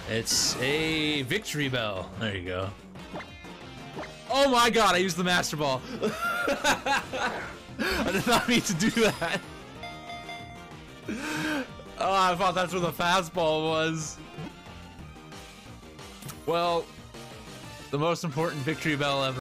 It's a victory bell. There you go. Oh my god, I used the Master Ball. I did not mean to do that. Oh, I thought that's where the fastball was. Well, the most important victory bell ever.